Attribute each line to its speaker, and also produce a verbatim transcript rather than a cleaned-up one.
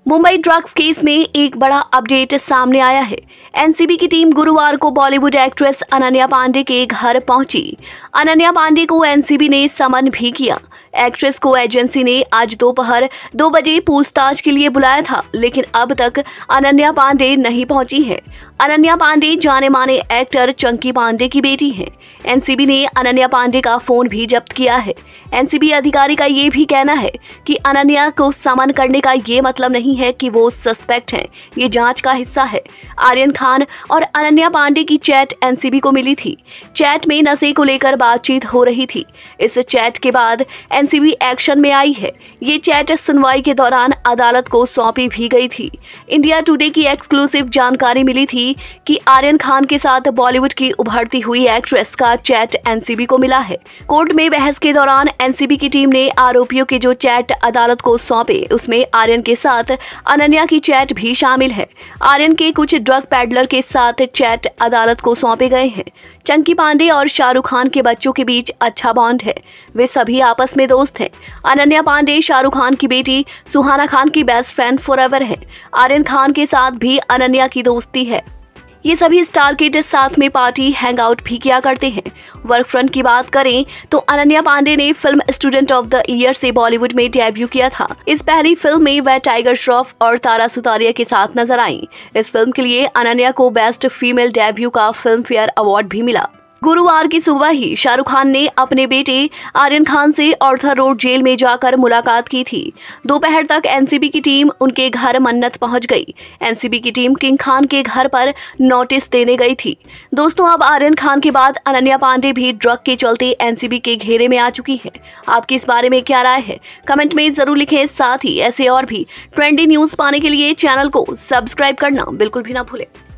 Speaker 1: Mumbai drugs case में एक बड़ा अपडेट सामने आया है। एनसीबी की टीम गुरुवार को बॉलीवुड एक्ट्रेस अनन्या पांडे के घर पहुंची। अनन्या पांडे को एनसीबी ने समन भी किया। एक्ट्रेस को एजेंसी ने आज दोपहर दो बजे पूछताछ के लिए बुलाया था, लेकिन अब तक अनन्या पांडे नहीं पहुंची है। अनन्या पांडे जाने माने एक्टर चंकी पांडे की बेटी हैं। एनसीबी ने अनन्या पांडे का फोन भी जब्त किया है। एनसीबी अधिकारी का ये भी कहना है कि अनन्या को समन करने का ये मतलब नहीं है कि वो सस्पेक्ट हैं। ये जांच का हिस्सा है। आर्यन खान और अनन्या पांडे की चैट एनसीबी को मिली थी। चैट में नशे को लेकर बातचीत हो रही थी। इस चैट के बाद एनसीबी एक्शन में आई है। ये चैट सुनवाई के दौरान अदालत को सौंपी भी गई थी। इंडिया टुडे की एक्सक्लूसिव जानकारी मिली थी कि आर्यन खान के साथ बॉलीवुड की उभरती हुई एक्ट्रेस का चैट एनसीबी को मिला है। कोर्ट में बहस के दौरान एनसीबी की टीम ने आरोपियों के जो चैट अदालत को सौंपे, उसमें आर्यन के साथ अनन्या की चैट भी शामिल है। आर्यन के कुछ ड्रग पैडलर के साथ चैट अदालत को सौंपे गए हैं। चंकी पांडे और शाहरुख खान के बच्चों के बीच अच्छा बॉन्ड है। वे सभी आपस में दोस्त हैं। अनन्या पांडे शाहरुख खान की बेटी सुहाना खान की बेस्ट फ्रेंड फॉरएवर है। आर्यन खान के साथ भी अनन्या की दोस्ती है। ये सभी स्टार किड साथ में पार्टी हैंग आउट भी किया करते हैं। वर्क फ्रंट की बात करें तो अनन्या पांडे ने film student of the year से बॉलीवुड में डेब्यू किया था। इस पहली फिल्म में वह टाइगर श्रॉफ और तारा सुतारिया के साथ नजर आईं। इस फिल्म के लिए अनन्या को बेस्ट फीमेल डेब्यू का फिल्म फेयर अवार्ड भी मिला। गुरुवार की सुबह ही शाहरुख खान ने अपने बेटे आर्यन खान से ऑर्थर रोड जेल में जाकर मुलाकात की थी। दोपहर तक एनसीबी की टीम उनके घर मन्नत पहुंच गई। एनसीबी की टीम किंग खान के घर पर नोटिस देने गई थी। दोस्तों, अब आर्यन खान के बाद अनन्या पांडे भी ड्रग के चलते एनसीबी के घेरे में आ चुकी है। आपकी इस बारे में क्या राय है? कमेंट में जरूर लिखें। साथ ही ऐसे और भी ट्रेंडी न्यूज पाने के लिए चैनल को सब्सक्राइब करना बिल्कुल भी ना भूलें।